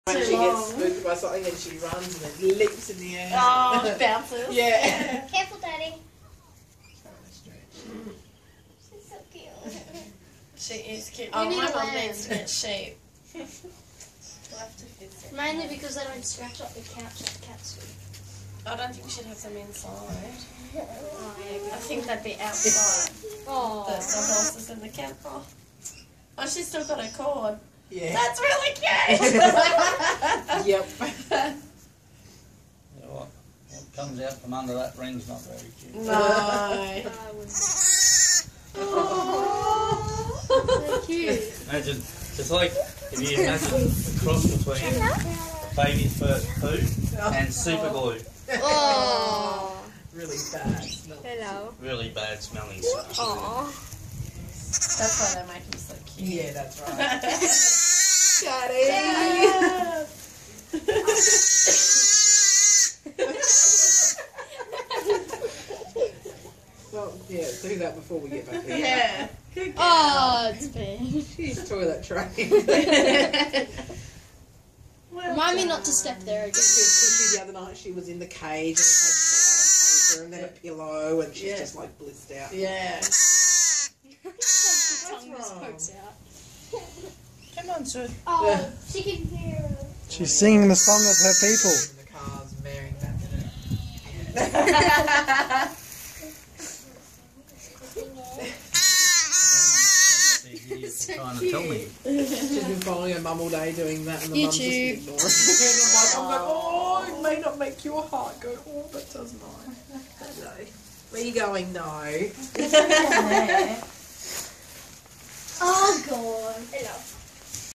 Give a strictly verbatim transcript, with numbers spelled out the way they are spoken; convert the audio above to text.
When Too she long. gets spooked by something and she runs and then leaps in the air. Oh, bounces. Yeah. Careful, Daddy. She's so cute. She is cute. We Oh, need my a mum lamb. needs to get sheep. We'll have to fix it. Mainly because they don't scratch up the couch like cats do. I don't think we should have them inside. Oh, yeah. I think they'd be outside. Oh. The, the horses in the camp. Oh. oh, she's still got her cord. Yeah. That's really cute. Yep. Yeah, what, what comes out from under that ring's not very cute. No. I wouldn't. So cute. Imagine, it's like, if you imagine the cross between baby's first poo and super glue. Oh. Really bad smell. Hello. Really bad smelling stuff. Aww. That's why they make him so cute. Yeah, that's right. Daddy. Yeah. Well, yeah, do that before we get back there. Yeah. Good girl. Oh, it's big. She's toilet trained. Well Remind me done. not to step there again. Because the other night she was in the cage and we had a towel and paper and then a pillow and she's Yeah. just like blissed out. Yeah. Like the tongue just wrong? pokes out. Come on, sir. Oh, she can hear us. She's singing the song of her people. In the cars, marrying back to her. You're trying to tell me. She's been following her mum all day doing that and the mum just YouTube. ignoring her. And I'm like, I'm like, oh, it may not make your heart go, oh, but does mine. Hello. Where are you going? No. Oh, God. Hello.